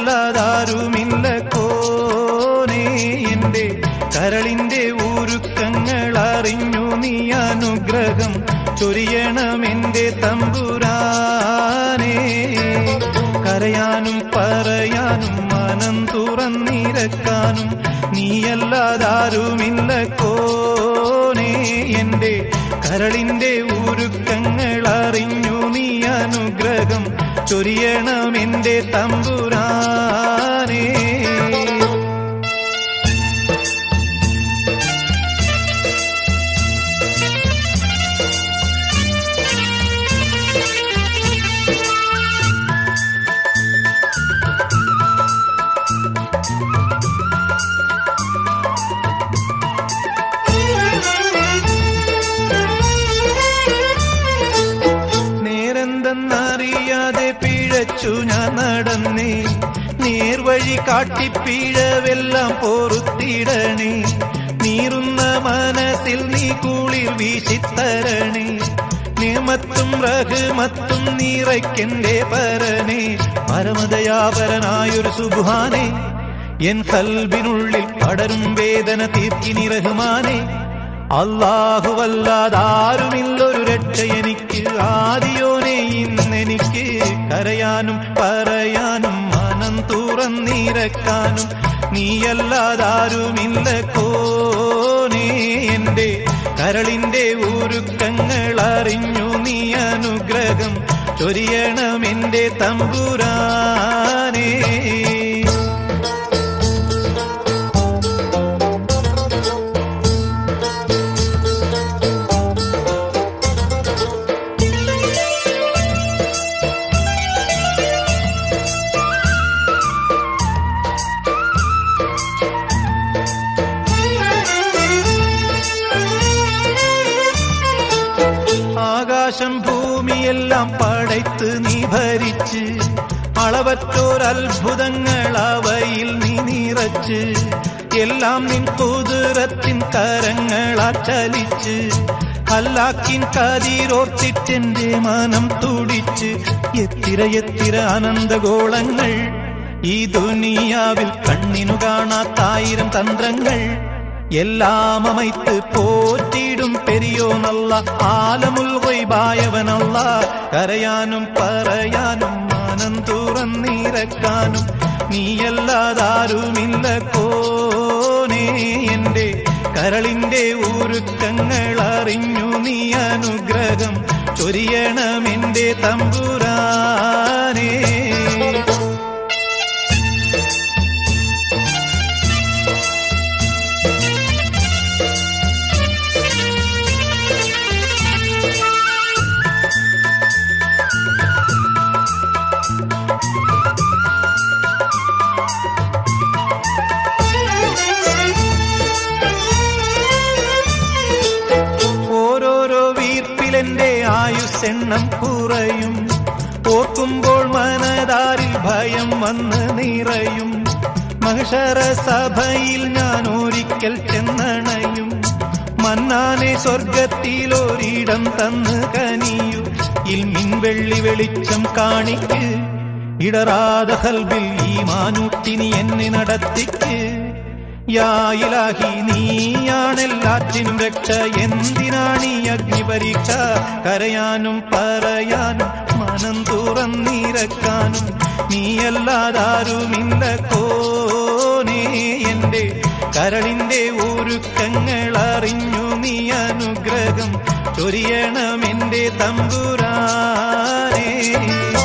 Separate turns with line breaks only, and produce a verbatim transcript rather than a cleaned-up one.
നീയല്ലാതാരുമില്ല കോനേ എന്റെ കരളിന്റെ ഊരുക്കങ്ങൾ അറിഞ്ഞു നീ അനുഗ്രഹം ചൊരിയണമെന്റെ തമ്പുരാനേ. കരയാനും പറയാനും മനം തുറന്നിരക്കാനും നീയല്ലാതാരുമില്ല കോനേ എന്റെ കരളിന്റെ ഊരുക്കങ്ങൾ അറിഞ്ഞു നീ അനുഗ്രഹം ചൊരിയണമെന്റെ തമ്പുരാനേ. നേരെന്തെന്നറിയാതെ പിഴച്ചു ഞാൻ നടന്നേ, നേർവഴി കാട്ടിപ്പിഴവെല്ലാം പൊറുത്തിടണേ. നീറുന്ന മനസ്സിൽ നീ കുളിർ വീശിത്തരണേ. നിയമത്തും റഹ്മത്തും നിറയ്ക്കെന്റെ പരനേ. പരമദയാപരനായൊരു സുബ്ഹാനേ, എൻ കൽബിനുള്ളിൽ പടരും വേദന തീർക്കിനി റഹ്മാനേ. അല്ലാഹുവല്ലാതാരുമില്ലൊരു രക്ഷ എനിക്ക്, ആദിയോനെ ഇന്നെനിക്ക് കരയാനും പറയാനും മനം തുറന്നിരക്കാനും നീയല്ലാതാരുമില്ല കോനേ എന്റെ കരളിന്റെ ഊരുക്കങ്ങൾ അറിഞ്ഞു നീ അനുഗ്രഹം ചൊരിയണമെന്റെ തമ്പുരാനേ. ആകാശം ഭൂമിയെല്ലാം പടയ്ത്ത് നീ ഭരിച്ച്, അളവറ്റോരത്ഭുതങ്ങൾ അവയിൽ നീ നിറച്ച്, എല്ലാം നിൻ കുതിരത്തിൻ കരങ്ങളാ ചലിച്ച്, അല്ലാക്കിൻ കതിരോർത്തിട്ടെന്റെ മനം തുടിച്ച്. എത്തിര എത്തിര അനന്തഗോളങ്ങൾ ഈ ദുനിയാവിൽ കണ്ണിനു കാണാത്തായിരം തന്ത്രങ്ങൾ, എല്ലാം അമൈത്ത് പോറ്റിടും പെരിയോനല്ല, ആലമുൽ ഗൈബായവനല്ല. കരയാനും പറയാനും മനം തുറന്നിരക്കാനും നീയല്ലാതാരുമില്ല കോനേ എന്റെ കരളിന്റെ ഊരുക്കങ്ങൾ അറിഞ്ഞു നീ അനുഗ്രഹം ചൊരിയണമെന്റെ തമ്പുരാനേ. ഓരോരോ വീർപ്പിലെന്റെ ആയുസ്സെണ്ണം കുറയും, ഓർക്കുമ്പോൾ മനതാരിൽ ഭയം വന്ന് നിറയും. മഹ്ശറ സഭയിൽ ഞാൻ ഒരിക്കൽ ചെന്നണയും, മന്നാനെ സ്വർഗത്തിലൊരിടം തന്ന് കനിയു. ഇൽമിൻ വെള്ളി വെളിച്ചം കാണിക്ക്, ഇടറാത കൽബിൽ ഈമാനൂട്ടിനി എന്നെ നടത്തിക്ക്. യാ ഇലാഹി നീയാണെല്ലാറ്റിനും രക്ഷ, എന്തിനാണീ അഗ്നിപരീക്ഷ? കരയാനും പറയാനും മനം തുറന്നിരക്കാനും നീയല്ലാതാരുമില്ല കോനേ എന്റെ കരളിന്റെ ഊരുക്കങ്ങൾ അറിഞ്ഞു നീ അനുഗ്രഹം ചൊരിയണമെന്റെ തമ്പുരാനേ.